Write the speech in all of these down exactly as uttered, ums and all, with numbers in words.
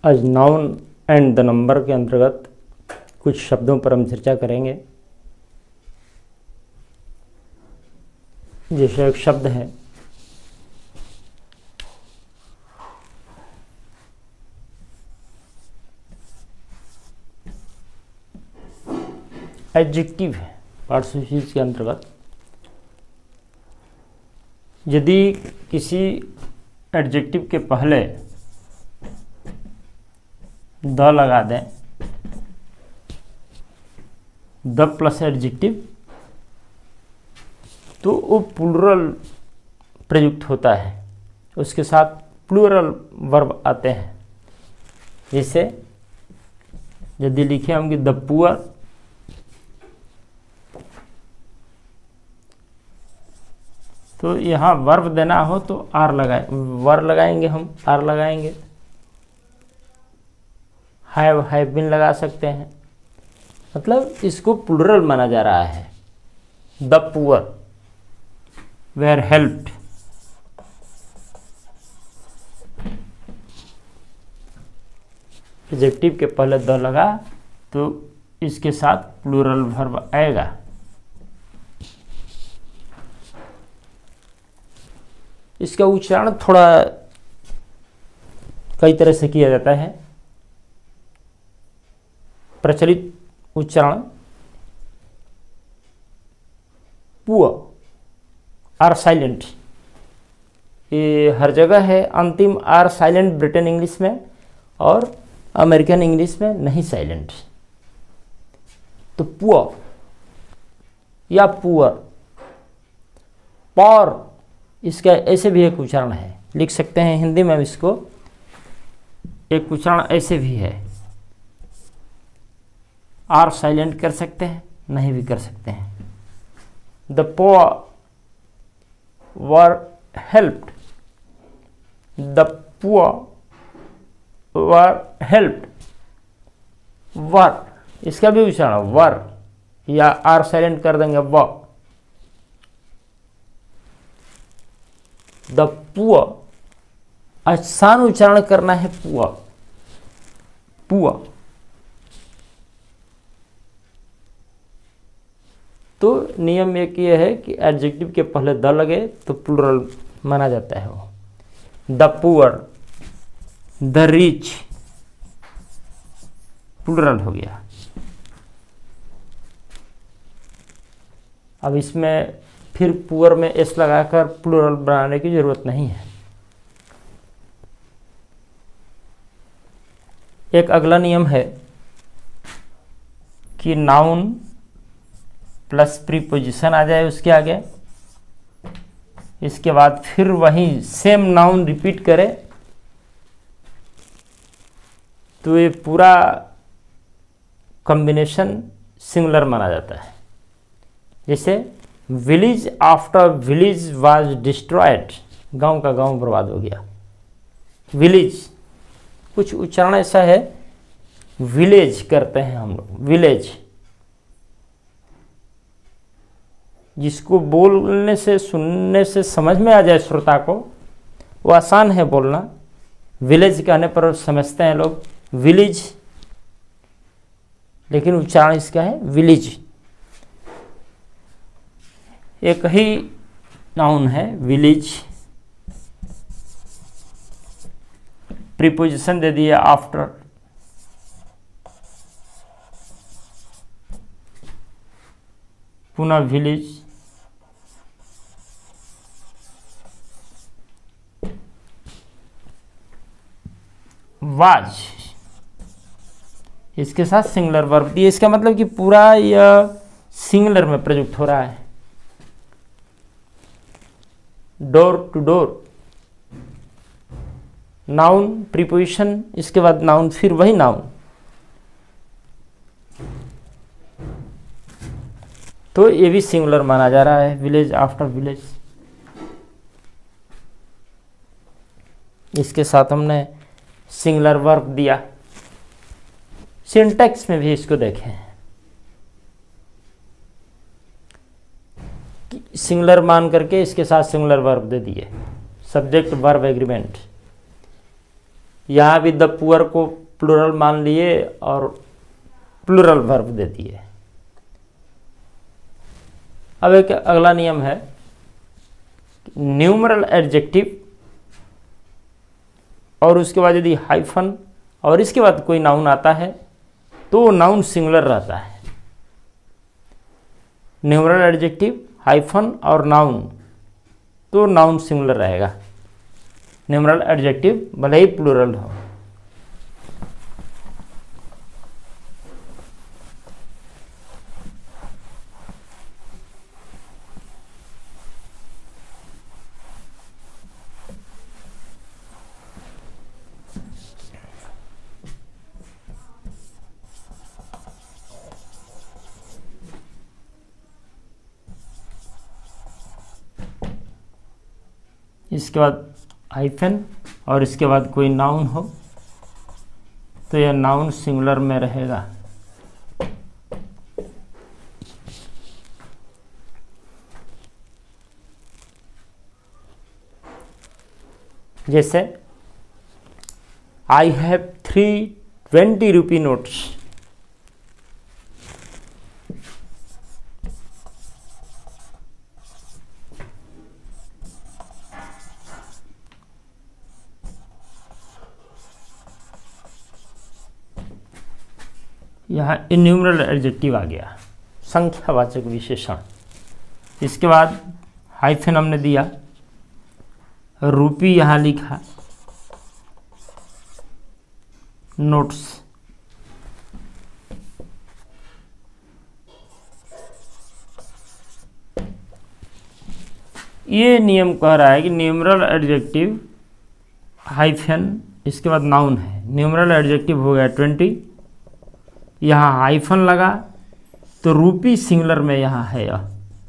आज noun and the number के अंतर्गत कुछ शब्दों पर हम चर्चा करेंगे। जैसे एक शब्द है एडजेक्टिव है, पार्ट्स ऑफ स्पीच के अंतर्गत यदि किसी एडजेक्टिव के पहले द लगा दें, द प्लस एडजेक्टिव, तो वो प्लूरल प्रयुक्त होता है, उसके साथ प्लूरल वर्ब आते हैं। जैसे यदि लिखे हम कि द पुअर, तो यहाँ वर्ब देना हो तो आर लगाए, वर लगाएंगे, हम आर लगाएंगे। हैव हैव बीन लगा सकते हैं, मतलब इसको प्लूरल माना जा रहा है। The poor were helped, adjective के पहले द लगा तो इसके साथ प्लूरल वर्ब आएगा। इसका उच्चारण थोड़ा कई तरह से किया जाता है। प्रचलित उच्चारण पुअर आर साइलेंट, ये हर जगह है। अंतिम आर साइलेंट ब्रिटेन इंग्लिश में और अमेरिकन इंग्लिश में नहीं साइलेंट। तो पुअर या पुअर, पॉर, इसका ऐसे भी एक उच्चारण है, लिख सकते हैं हिंदी में। इसको एक उच्चारण ऐसे भी है, आर साइलेंट कर सकते हैं, नहीं भी कर सकते हैं। The poor were helped, the poor were helped, were, इसका भी उच्चारण वर या आर साइलेंट कर देंगे व। द पुअर, आसान उच्चारण करना है पुअर, पुअर। तो नियम एक ये है कि एडजेक्टिव के पहले द लगे तो प्लूरल माना जाता है वो। The poor, the rich, plural हो गया। अब इसमें फिर पुअर में एस लगाकर प्लूरल बनाने की जरूरत नहीं है। एक अगला नियम है कि नाउन प्लस प्रीपोजिशन आ जाए उसके आगे, इसके बाद फिर वही सेम नाउन रिपीट करे तो ये पूरा कॉम्बिनेशन सिंगुलर माना जाता है। जैसे village after village was destroyed, गांव का गांव बर्बाद हो गया। विलेज, कुछ उच्चारण ऐसा है, विलेज करते हैं हम लोग, विलेज, जिसको बोलने से सुनने से समझ में आ जाए श्रोता को, वो आसान है बोलना। विलेज कहने पर समझते हैं लोग विलेज, लेकिन उच्चारण इसका है विलेज। एक ही नाउन है विलेज, प्रीपोजिशन दे दिया आफ्टर, पुनः विलेज, वाज, इसके साथ सिंगुलर वर्ब दिए। इसका मतलब कि पूरा यह सिंगुलर में प्रयुक्त हो रहा है। Door to door, noun preposition, इसके बाद नाउन, फिर वही नाउन। तो ये भी सिंगुलर माना जा रहा है, विलेज आफ्टर विलेज। इसके साथ हमने सिंगुलर वर्ब दिया। सिंटैक्स में भी इसको देखें, सिंगुलर मान करके इसके साथ सिंगुलर वर्ब दे दिए, सब्जेक्ट वर्ब एग्रीमेंट। यहाँ भी द पुअर को प्लूरल मान लिए और प्लूरल वर्ब दे दिए। अब एक अगला नियम है, न्यूमरल एडजेक्टिव और उसके बाद यदि हाइफन और इसके बाद कोई नाउन आता है तो नाउन सिंगुलर रहता है। न्यूमरल एडजेक्टिव, हाइफन और नाउन तो नाउन सिंगुलर रहेगा। न्यूमरल एडजेक्टिव भले ही प्लूरल हो। इसके बाद हाइफन और इसके बाद कोई नाउन हो तो यह नाउन सिंगुलर में रहेगा। जैसे I have three twenty rupee notes. यहाँ इन्यूमरल एडजेक्टिव आ गया, संख्यावाचक विशेषण। इसके बाद हाइफन हमने दिया, रूपी यहाँ लिखा, नोट्स। ये नियम कह रहा है कि न्यूमरल एडजेक्टिव हाइफन इसके बाद नाउन है। न्यूमरल एडजेक्टिव हो गया ट्वेंटी, यहाँ हाइफन लगा तो रूपी सिंगुलर में यहाँ है यह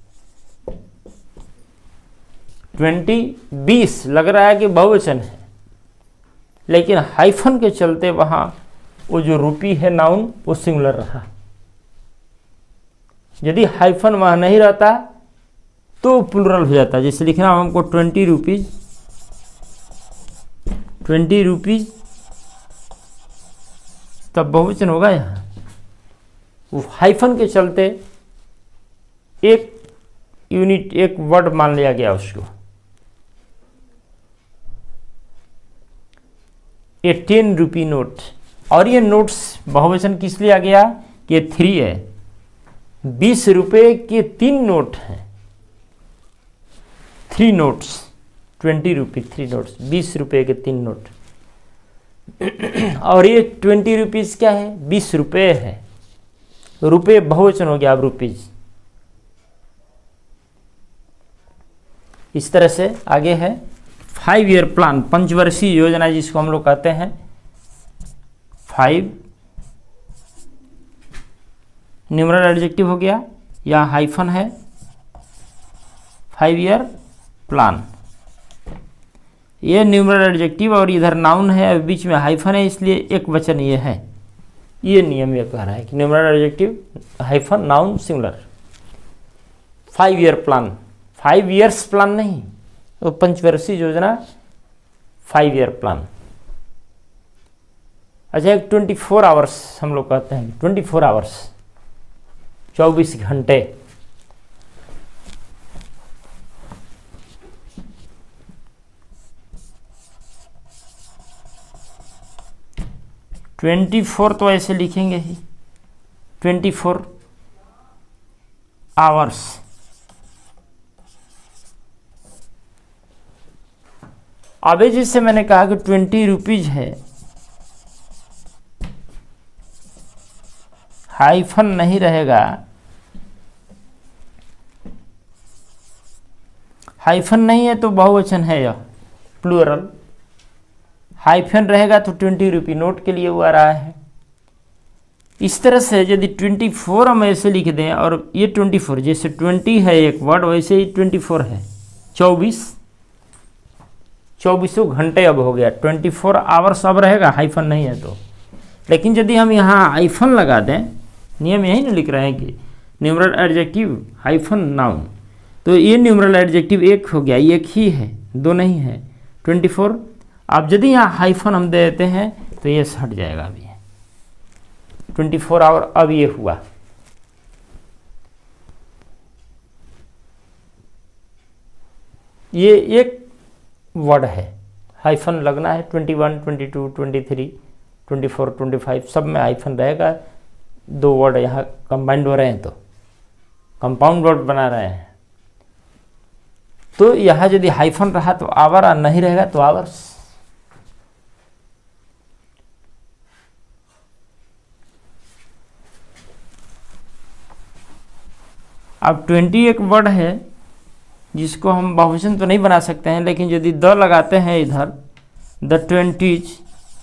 ट्वेंटी, बीस लग रहा है कि बहुवचन है, लेकिन हाइफन के चलते वहाँ वो जो रूपी है नाउन वो सिंगुलर रहा। यदि हाइफन वहाँ नहीं रहता तो प्लूरल हो जाता। जैसे लिखना हमको ट्वेंटी रुपीज, ट्वेंटी रुपीज तब बहुवचन होगा। यहाँ वो हाइफन के चलते एक यूनिट, एक वर्ड मान लिया गया उसको। ये टेन रुपी नोट, और ये नोट्स बहुवचन किस लिए आ गया कि ये थ्री है। बीस रुपए के तीन नोट हैं, three notes, twenty rupee three notes, बीस रुपए के तीन नोट। और ये ट्वेंटी रुपीज क्या है, बीस रुपए है। रुपए बहुवचन हो गया अब रुपीज। इस तरह से आगे है फाइव ईयर प्लान, पंचवर्षीय योजना जिसको हम लोग कहते हैं। फाइव न्यूमरल एडजेक्टिव हो गया, यहाँ हाइफन है, फाइव ईयर प्लान। ये न्यूमरल एडजेक्टिव और इधर नाउन है, बीच में हाइफन है, इसलिए एक वचन ये है। ये नियम ये कह रहा है कि numeral adjective hyphen noun singular. Five year plan, five years plan नहीं, तो पंचवर्षीय योजना फाइव ईयर प्लान। अच्छा, एक ट्वेंटी फोर आवर्स हम लोग कहते हैं, ट्वेंटी फोर आवर्स चौबीस घंटे। ट्वेंटी फोर तो ऐसे लिखेंगे ही, ट्वेंटी फोर आवर्स। अभी जैसे मैंने कहा कि ट्वेंटी रुपीज है, हाइफन नहीं रहेगा, हाइफन नहीं है तो बहुवचन है यह प्लूरल। हाइफन रहेगा तो ट्वेंटी रुपी नोट के लिए वो आ रहा है। इस तरह से यदि ट्वेंटी फोर हम ऐसे लिख दें, और ये ट्वेंटी फोर जैसे ट्वेंटी है एक वर्ड, वैसे ही ट्वेंटी फोर है चौबीस, चौबीसों घंटे अब हो गया। ट्वेंटी फोर आवर्स अब रहेगा, हाइफन नहीं है तो। लेकिन यदि हम यहाँ हाइफन लगा दें, नियम यही ना लिख रहे हैं कि न्यूमरल एडजेक्टिव हाइफन नाउन, तो ये न्यूमरल एडजेक्टिव एक हो गया, एक ही है, दो नहीं है। ट्वेंटी फोर अब यदि यहाँ हाइफन हम दे देते हैं तो ये हट जाएगा। अभी ट्वेंटी फोर आवर अब ये हुआ। ये एक वर्ड है, हाइफन लगना है। Twenty one, twenty two, twenty three, twenty four, twenty five सब में हाइफन रहेगा। दो वर्ड यहाँ कंबाइंड हो रहे हैं तो कंपाउंड वर्ड बना रहे हैं। तो यहाँ यदि हाइफन रहा तो आवर, और नहीं रहेगा तो आवर्स। अब ट्वेंटी एक वर्ड है जिसको हम बहुवचन तो नहीं बना सकते हैं, लेकिन यदि द लगाते हैं इधर, द ट्वेंटीज,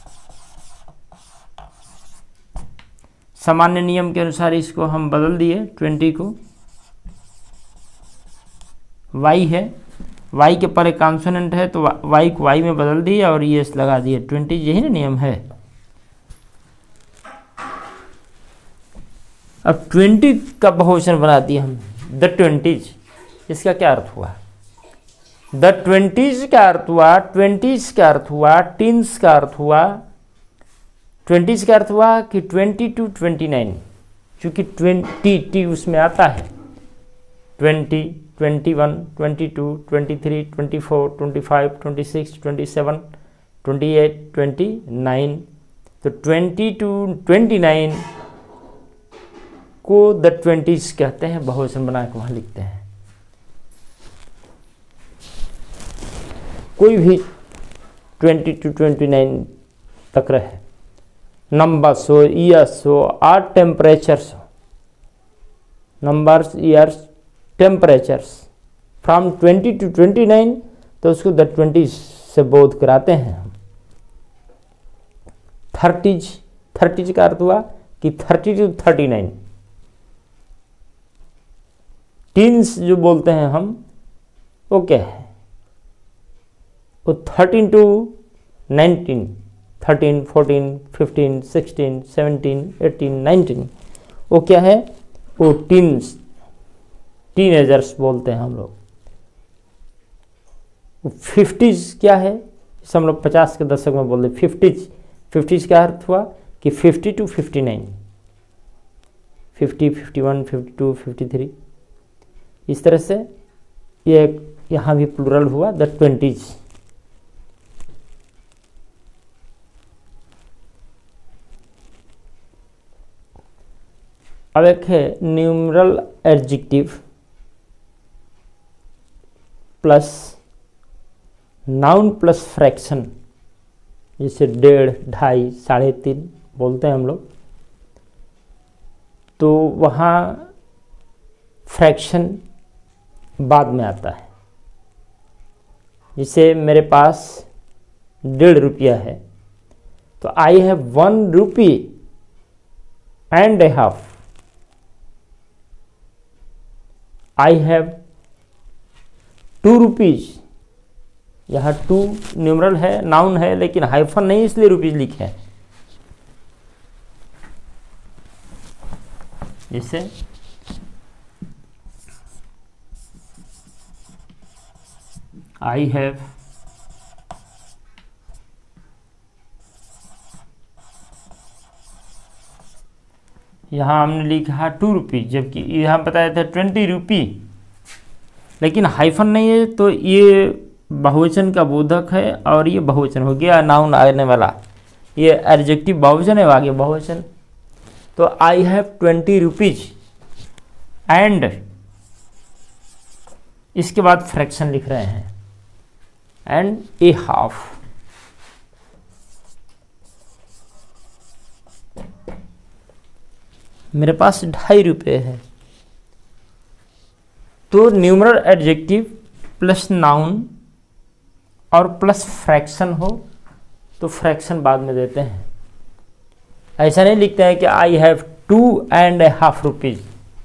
सामान्य नियम के अनुसार इसको हम बदल दिए। ट्वेंटी को वाई है, वाई के पर एक कॉन्सोनेंट है तो वाई को वाई में बदल दिए और ये लगा दिए ट्वेंटी। यही ना नियम है। अब ट्वेंटी का बहुवचन बना दिए हम, द ट्वेंटीज। इसका क्या अर्थ हुआ? द ट्वेंटीज का अर्थ हुआ, ट्वेंटीज का अर्थ हुआ, टीन्स का अर्थ हुआ। ट्वेंटीज का अर्थ हुआ कि ट्वेंटी टू ट्वेंटी नाइन, चूंकि ट्वेंटी टी उसमें आता है। Twenty, twenty one, twenty two, twenty three, twenty four, twenty five, twenty six, twenty seven, twenty eight, twenty nine. तो ट्वेंटी टू ट्वेंटी नाइन को द ट्वेंटीज कहते हैं, बहुवचन बना के वहां लिखते हैं। कोई भी ट्वेंटी टू ट्वेंटी नाइन तक रहे, नंबर्स हो, ईयर्स हो, और टेम्परेचर्स हो, numbers, years, temperatures, from twenty two twenty nine, तो उसको द ट्वेंटीज से बोध कराते हैं हम। थर्टीज, थर्टीज का अर्थ हुआ कि thirty two thirty nine. Teens जो बोलते हैं हम, वो क्या है? वो thirteen to nineteen, thirteen, fourteen, fifteen, sixteen, seventeen, eighteen, nineteen, वो क्या है? वो टीन्स, टीनेजर्स बोलते हैं हम लोग। फिफ्टीज क्या है? इसे हम लोग पचास के दशक में बोलते हैं फिफ्टीज। फिफ्टीज का अर्थ हुआ कि fifty two fifty nine, fifty, fifty one, fifty two, fifty three, इस तरह से ये यहाँ भी प्लूरल हुआ, द ट्वेंटीज। अब एक है numeral adjective plus noun plus fraction, जैसे डेढ़, ढाई, साढ़े तीन बोलते हैं हम लोग। तो वहाँ फ्रैक्शन बाद में आता है। जैसे मेरे पास डेढ़ रुपया है तो I have one rupee and a half. I have two rupees, यहाँ टू न्यूमरल है, नाउन है, लेकिन हाइफन नहीं इसलिए रुपीज लिखे हैं। जैसे आई हैव यहाँ हमने लिखा टू रुपी, जबकि यहाँ बताया था ट्वेंटी रुपी, लेकिन हाइफन नहीं है तो ये बहुवचन का बोधक है और ये बहुवचन हो गया, नाउन आने वाला। ये एडजेक्टिव बहुवचन है, आगे बहुवचन। तो I have twenty rupees and, इसके बाद फ्रैक्शन लिख रहे हैं, एंड ए हाफ। मेरे पास ढाई रुपये है। तो न्यूमरल एडजेक्टिव प्लस नाउन और प्लस फ्रैक्शन हो तो फ्रैक्शन बाद में देते हैं। ऐसा नहीं लिखते हैं कि I have two and a half rupees.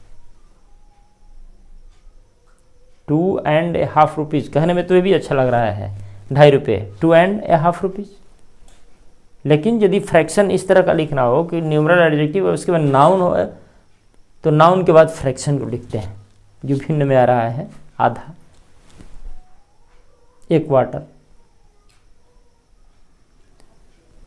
Two and a half rupees कहने में तो ये भी अच्छा लग रहा है, ढाई रुपये, two and a half rupees. लेकिन यदि फ्रैक्शन इस तरह का लिखना हो कि न्यूमरल एडजेक्टिव और उसके बाद नाउन हो, तो नाउन के बाद फ्रैक्शन को लिखते हैं, जो भिन्न में आ रहा है, आधा, एक क्वार्टर,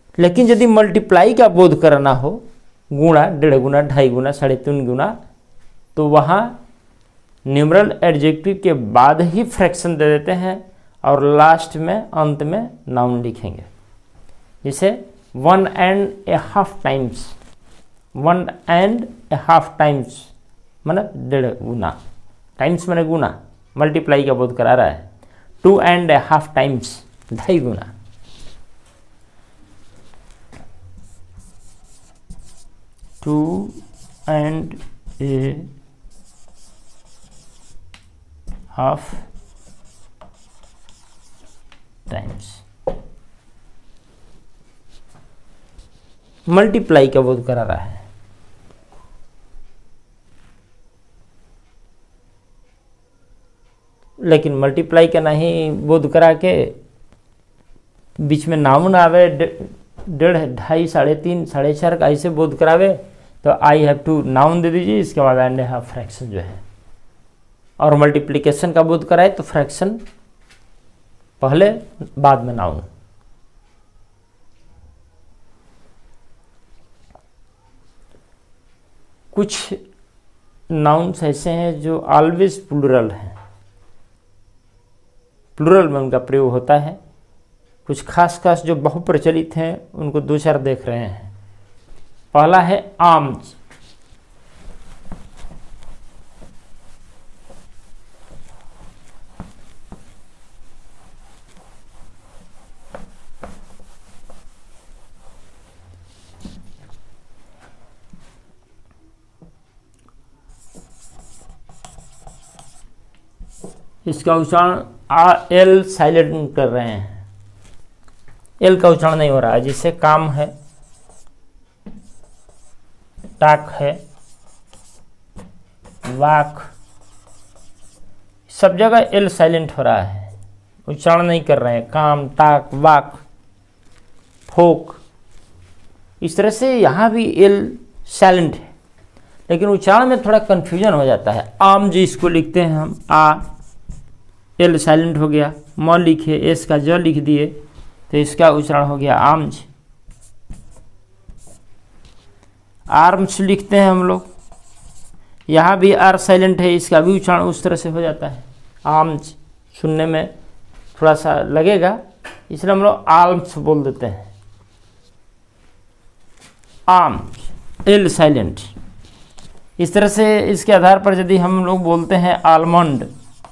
लेकिन यदि मल्टीप्लाई का बोध कराना हो, गुणा, डेढ़ गुना, ढाई गुना, साढ़े तीन गुना, तो वहाँ न्यूमरल एडजेक्टिव के बाद ही फ्रैक्शन दे देते हैं और लास्ट में अंत में नाउन लिखेंगे। जैसे one and a half times, one and a half times मतलब डेढ़ गुना, टाइम्स मैंने गुना, मल्टीप्लाई का बोध करा रहा है। Two and a half times, ढाई गुना। Two and a half times, multiply का बोध करा रहा है। लेकिन मल्टीप्लाई का नहीं बोध करा के बीच में नाउन आवे, डेढ़, ढाई, साढ़े तीन, साढ़े चार का ऐसे बोध करावे, तो आई हैव टू नाउन दे दीजिए, इसके बाद एंड हाफ फ्रैक्शन जो है। और मल्टीप्लिकेशन का बोध कराए तो फ्रैक्शन पहले, बाद में नाउन। कुछ नाउन्स ऐसे हैं जो ऑलवेज प्लूरल हैं, प्लूरल में उनका प्रयोग होता है। कुछ खास खास जो बहुप्रचलित हैं उनको दो चार देख रहे हैं। पहला है आर्म्स। इसका उच्चारण आ एल साइलेंट कर रहे हैं, एल का उच्चारण नहीं हो रहा है। जिससे काम है, टाक है, वाक, सब जगह एल साइलेंट हो रहा है, उच्चारण नहीं कर रहे हैं। काम, ताक, वाक, फोक, इस तरह से यहाँ भी एल साइलेंट है, लेकिन उच्चारण में थोड़ा कन्फ्यूजन हो जाता है। आम जी इसको लिखते हैं हम, आ, एल साइलेंट हो गया, म लिखे, एस का ज लिख दिए, तो इसका उच्चारण हो गया आर्म्स। आर्म्स लिखते हैं हम लोग, यहाँ भी आर साइलेंट है, इसका भी उच्चारण उस तरह से हो जाता है, आर्म्स। सुनने में थोड़ा सा लगेगा, इसलिए हम लोग आर्म्स बोल देते हैं। Arms, L silent. इस तरह से इसके आधार पर यदि हम लोग बोलते हैं आलमंड,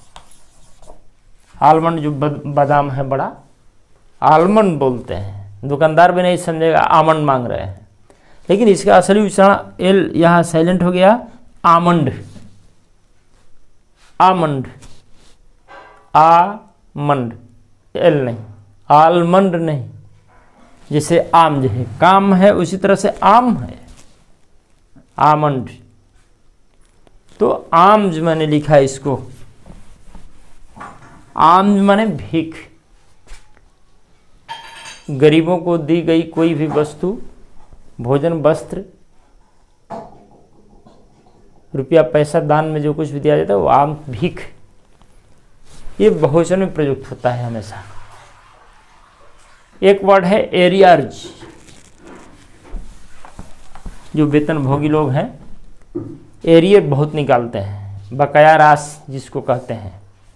आलमंड जो बादाम है बड़ा, आलमंड बोलते हैं, दुकानदार भी नहीं समझेगा आमंड मांग रहे हैं, लेकिन इसका असली उच्चारण एल यहाँ साइलेंट हो गया, आमंड, आमंड, आमंड, एल नहीं, आलमंड नहीं। जैसे आम जो है काम है, उसी तरह से आम है, आमंड। तो आम्स मैंने लिखा इसको, आम्स माने भीख। गरीबों को दी गई कोई भी वस्तु, भोजन, वस्त्र, रुपया, पैसा, दान में जो कुछ भी दिया जाता है वो आम, भीख। ये बहुवचन में प्रयुक्त होता है हमेशा। एक वर्ड है एरियर्स। जो वेतन भोगी लोग हैं एरियर बहुत निकालते हैं, बकाया राशि जिसको कहते हैं।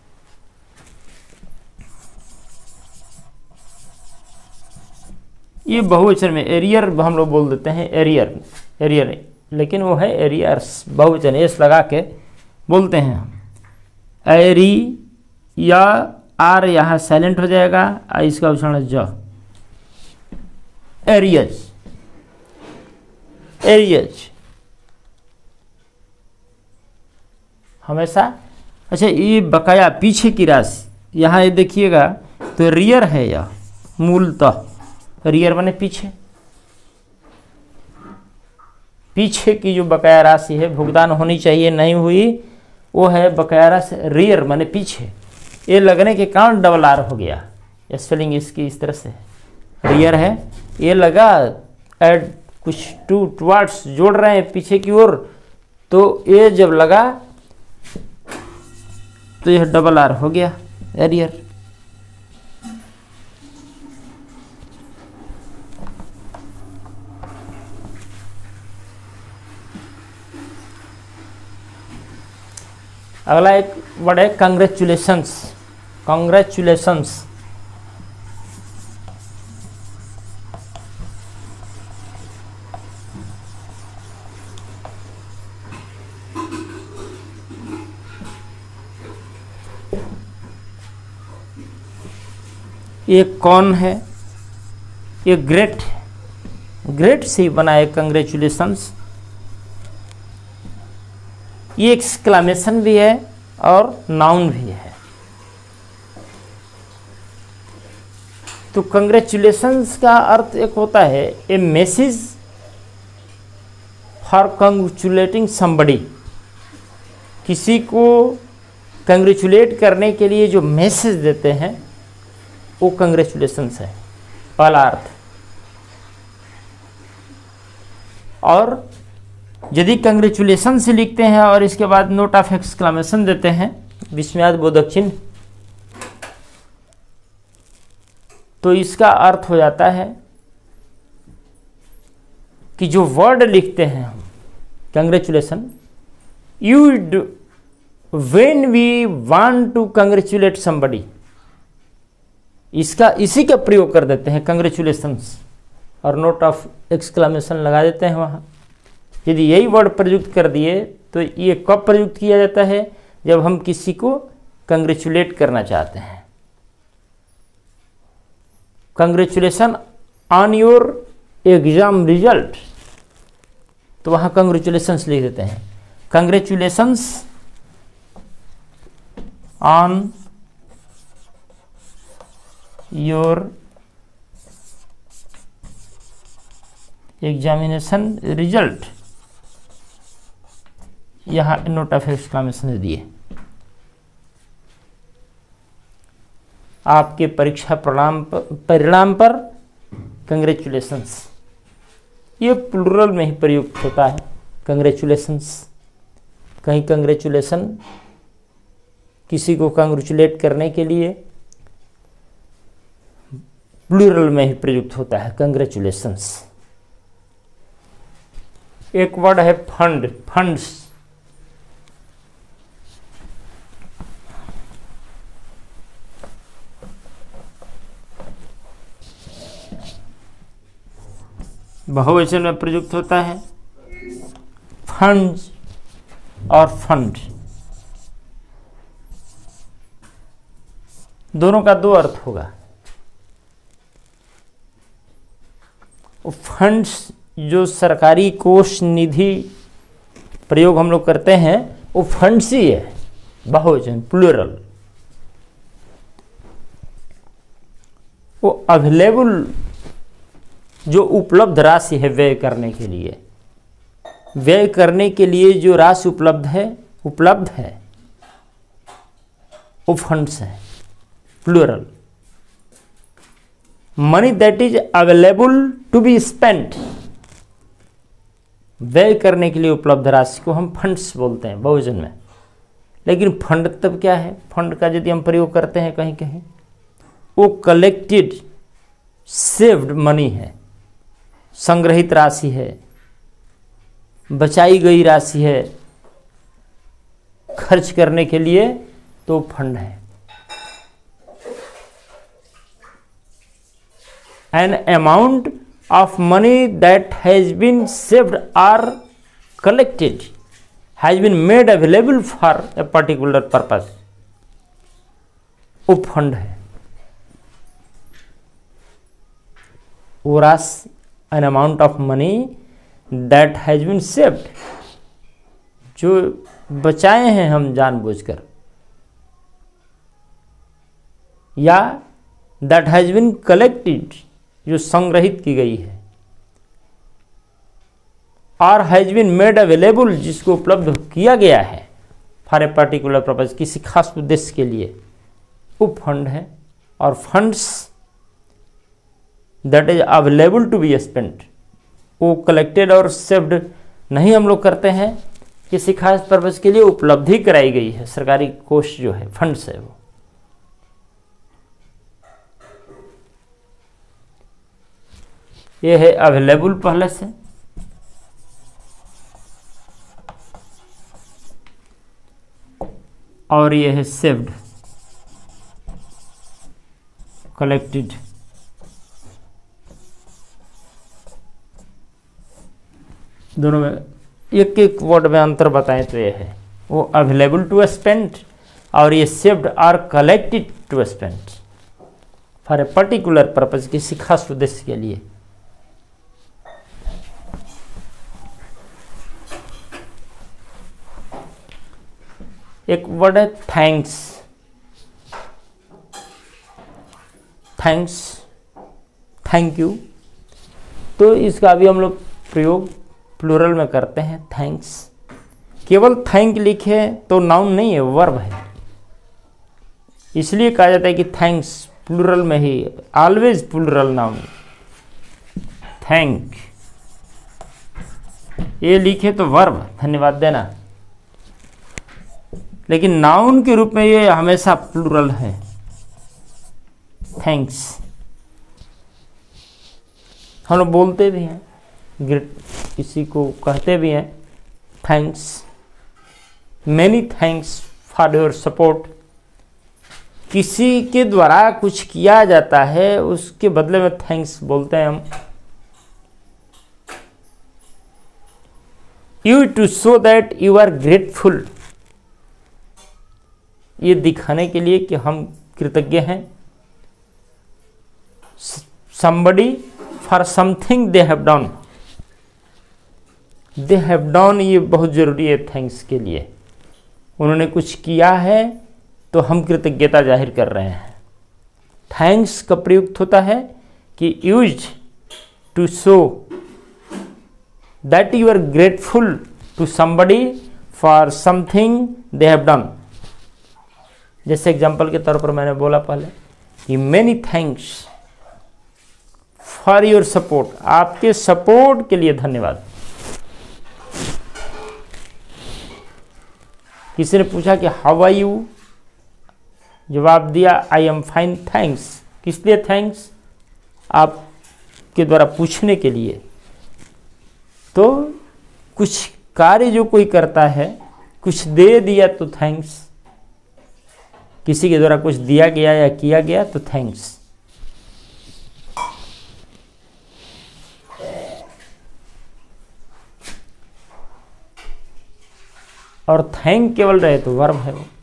ये बहुवचन में एरियर हम लोग बोल देते हैं, एरियर, एरियर, लेकिन वो है एरियर्स, बहुवचन एस लगा के बोलते हैं हम। एरी या आर यहाँ साइलेंट हो जाएगा, इसका उच्चारण ज, एरियज, एरियज हमेशा। अच्छा, ये बकाया पीछे की राशि, यहाँ ये देखिएगा तो रियर है, यह मूलतः रियर माने पीछे, पीछे की जो बकाया राशि है भुगतान होनी चाहिए नहीं हुई, वो है बकाया राशि रियर माने पीछे। ये लगने के कारण डबल आर हो गया, स्पेलिंग इसकी इस तरह से, रियर है, ये लगा एड कुछ टू टुवर्ड्स जोड़ रहे हैं पीछे की ओर, तो ये जब लगा तो यह डबल आर हो गया, एरियर। अगला एक वर्ड है कंग्रेचुलेशंस। कंग्रेचुलेशंस ये कौन है? ये ग्रेट, ग्रेट से ही बना है कंग्रेचुलेशंस। ये एक्सक्लेमेशन भी है और नाउन भी है। तो कंग्रेचुलेशंस का अर्थ एक होता है a message for congratulating somebody. किसी को कंग्रेचुलेट करने के लिए जो मैसेज देते हैं वो कंग्रेचुलेशंस है, पहला अर्थ। और यदि कंग्रेचुलेशन से लिखते हैं और इसके बाद नोट ऑफ एक्सक्लेमेशन देते हैं, विस्मयाद बोधक चिन्ह, तो इसका अर्थ हो जाता है कि जो वर्ड लिखते हैं हम congratulation, you when we want to congratulate somebody, इसका इसी का प्रयोग कर देते हैं कंग्रेचुलेशंस और नोट ऑफ एक्सक्लेमेशन लगा देते हैं वहाँ। यदि यही वर्ड प्रयुक्त कर दिए तो ये कब प्रयुक्त किया जाता है? जब हम किसी को कंग्रेचुलेट करना चाहते हैं। Congratulation on your exam result, तो वहाँ कंग्रेचुलेशंस लिख देते हैं। Congratulations on your examination result, यहाँ नोट ऑफ एक्सक्लेमेशन दिए। आपके परीक्षा परिणाम परिणाम पर कंग्रेचुलेशंस, ये प्लूरल में ही प्रयुक्त होता है कंग्रेचुलेशंस। कहीं कंग्रेचुलेशन किसी को कंग्रेचुलेट करने के लिए प्लूरल में ही प्रयुक्त होता है कंग्रेचुलेशंस। एक वर्ड है फंड, फंड्स। बहुवचन में प्रयुक्त होता है। फंड्स और फंड दोनों का दो अर्थ होगा। फंड्स जो सरकारी कोष निधि प्रयोग हम लोग करते हैं वो फंड्स ही है, बहुवचन प्लूरल। वो अवेलेबल जो उपलब्ध राशि है व्यय करने के लिए, व्यय करने के लिए जो राशि उपलब्ध है उपलब्ध है वो फंड्स है, plural. Money that is available to be spent, व्यय करने के लिए उपलब्ध राशि को हम फंड्स बोलते हैं बहुवचन में। लेकिन फंड तब क्या है? फंड का यदि हम प्रयोग करते हैं कहीं कहीं, वो कलेक्टेड सेव्ड मनी है, संग्रहित राशि है, बचाई गई राशि है खर्च करने के लिए, तो फंड है। An amount of money that has been saved or collected has been made available for a particular purpose, वो फंड है। वो राशि, an amount of money that has been saved, जो बचाए हैं हम जानबूझकर, या that has been collected, जो संग्रहित की गई है, और हैज बीन मेड अवेलेबल, जिसको उपलब्ध किया गया है फॉर ए पर्टिकुलर पर्पज, किसी खास उद्देश्य के लिए, वो फंड है। और funds that is available to be spent, वो कलेक्टेड और सेव्ड नहीं हम लोग करते हैं, किसी खास पर्पज के लिए उपलब्धि कराई गई है, सरकारी कोष जो है फंड्स है वो। ये है अवेलेबल पहले से, और ये है सेव्ड, कलेक्टेड। दोनों में एक एक वर्ड में अंतर बताएं तो ये है, वो अवेलेबल टू स्पेंड और ये saved or collected to spend for a particular purpose, किसी खास उद्देश्य के लिए। एक वर्ड है थैंक्स। थैंक्स, थैंक यू, तो इसका भी हम लोग प्रयोग प्लूरल में करते हैं, थैंक्स। केवल थैंक लिखे तो नाउन नहीं है, वर्ब है, इसलिए कहा जाता है कि थैंक्स प्लूरल में ही, ऑलवेज प्लूरल नाउन। थैंक ये लिखे तो वर्ब, धन्यवाद देना, लेकिन नाउन के रूप में ये हमेशा प्लूरल है, थैंक्स। हम लोग बोलते भी हैं, ग्रेट किसी को कहते भी हैं thanks, many thanks for your support. किसी के द्वारा कुछ किया जाता है उसके बदले में थैंक्स बोलते हैं हम। You to show that you are grateful, ये दिखाने के लिए कि हम कृतज्ञ हैं। somebody for something they have done, they have done ये बहुत जरूरी है थैंक्स के लिए। उन्होंने कुछ किया है तो हम कृतज्ञता जाहिर कर रहे हैं। थैंक्स का प्रयुक्त होता है कि use to show that you are grateful to somebody for something they have done. जैसे एग्जाम्पल के तौर पर मैंने बोला पहले कि many thanks for your support, आपके सपोर्ट के लिए धन्यवाद। किसी ने पूछा कि हाउ आर यू, जवाब दिया आई एम फाइन थैंक्स। किस लिए थैंक्स? आपके द्वारा पूछने के लिए। तो कुछ कार्य जो कोई करता है, कुछ दे दिया तो थैंक्स, किसी के द्वारा कुछ दिया गया या किया गया तो थैंक्स। और थैंक केवल रहे तो वर्ब है वो।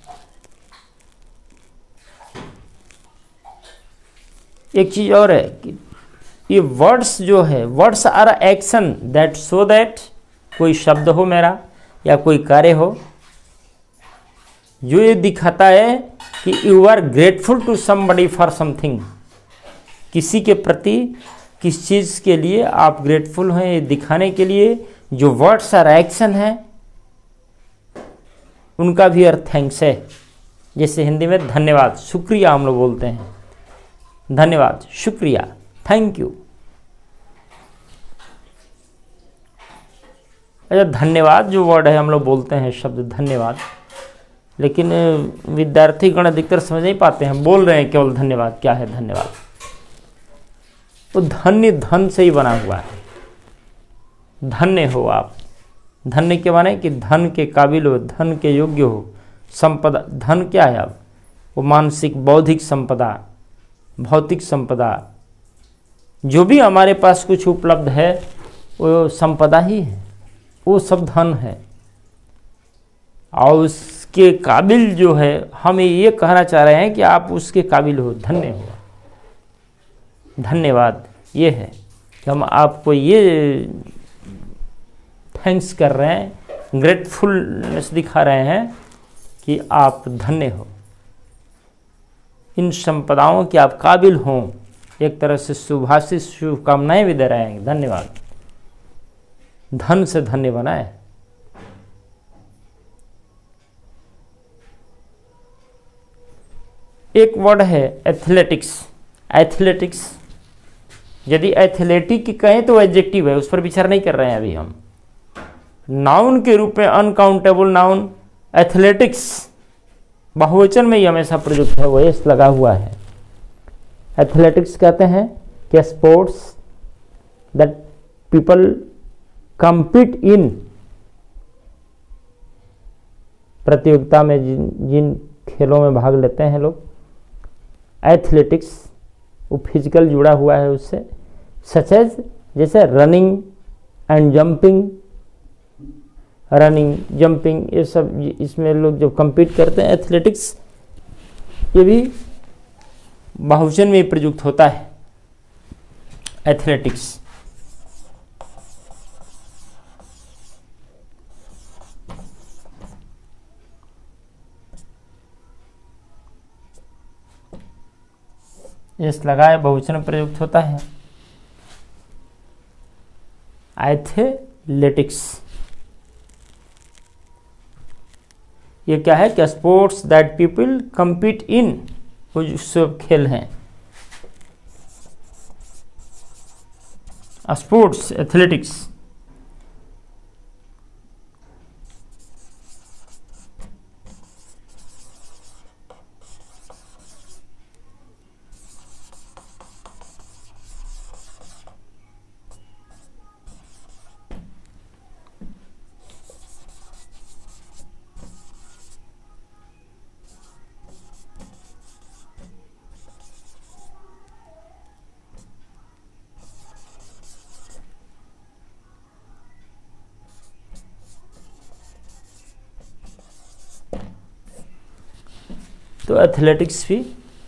एक चीज और है कि ये वर्ड्स जो है, words are action that show that, कोई शब्द हो मेरा या कोई कार्य हो जो ये दिखाता है कि you are grateful to somebody for something, किसी के प्रति किस चीज़ के लिए आप ग्रेटफुल हैं, ये दिखाने के लिए जो वर्ड्स आर एक्शन है उनका भी अर्थ थैंक्स है। जैसे हिंदी में धन्यवाद, शुक्रिया हम लोग बोलते हैं, धन्यवाद, शुक्रिया, थैंक यू। अच्छा, धन्यवाद जो वर्ड है हम लोग बोलते हैं शब्द धन्यवाद, लेकिन विद्यार्थी गण अधिकतर समझ नहीं पाते हैं, बोल रहे हैं केवल धन्यवाद। क्या है धन्यवाद? वो धन्य धन से ही बना हुआ है। धन्य हो आप, धन्य के माने कि धन के काबिल हो, धन के योग्य हो। संपदा, धन क्या है? अब वो मानसिक बौद्धिक संपदा, भौतिक संपदा, जो भी हमारे पास कुछ उपलब्ध है वो संपदा ही है, वो सब धन है। और उसके काबिल जो है, हम ये कहना चाह रहे हैं कि आप उसके काबिल हो, धन्य हो। धन्यवाद ये है कि हम आपको ये थैंक्स कर रहे हैं, ग्रेटफुलनेस दिखा रहे हैं कि आप धन्य हो, इन संपदाओं के आप काबिल हों। एक तरह से शुभाशीष, शुभकामनाएं भी दे रहे हैं। धन्यवाद, धन से धन्य बनाए। एक वर्ड है एथलेटिक्स। एथलेटिक्स यदि एथलेटिक की कहें तो एडजेक्टिव है, उस पर विचार नहीं कर रहे हैं अभी हम। नाउन के रूप में अनकाउंटेबल नाउन एथलेटिक्स, बहुवचन में ही हमेशा प्रयुक्त है, वो एस लगा हुआ है। एथलेटिक्स कहते हैं कि sports that people compete in, प्रतियोगिता में जिन जिन खेलों में भाग लेते हैं लोग, एथलेटिक्स वो फिजिकल जुड़ा हुआ है उससे, सच एज जैसे running and jumping, running jumping ये सब, इसमें लोग जब compete करते हैं एथलेटिक्स, ये भी बहुवचन में प्रयुक्त होता है एथलेटिक्स। यस लगा है, बहुवचन में प्रयुक्त होता है एथलेटिक्स। ये क्या है कि sports that people compete in, वो जो सब खेल हैं स्पोर्ट्स एथलेटिक्स। तो एथलेटिक्स भी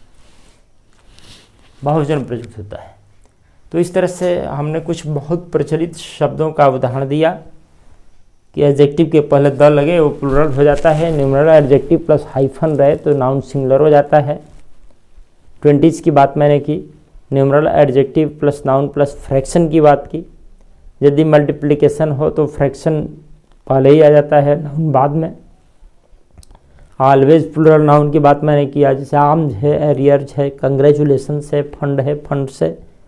बहुवचन प्रयुक्त होता है। तो इस तरह से हमने कुछ बहुत प्रचलित शब्दों का उदाहरण दिया कि एडजेक्टिव के पहले द लगे वो प्लूरल हो जाता है, न्यूमरल एडजेक्टिव प्लस हाइफन रहे तो नाउन सिंगुलर हो जाता है। ट्वेंटीज़ की बात मैंने की, numeral adjective plus noun plus fraction की बात की। यदि मल्टीप्लिकेशन हो तो फ्रैक्शन पहले ही आ जाता है, नाउन बाद में। ऑलवेज प्लूरल नाउन की बात मैंने किया, जैसे आर्म्स है, एरियर्स है, कंग्रेचुलेशन है, फंड है, फंड से,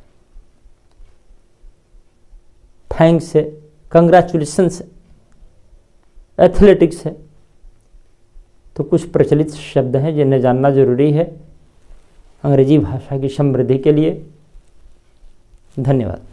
थैंक्स है, कंग्रेचुलेशन है, एथलेटिक्स है। तो कुछ प्रचलित शब्द हैं जिन्हें जानना जरूरी है अंग्रेजी भाषा की समृद्धि के लिए। धन्यवाद।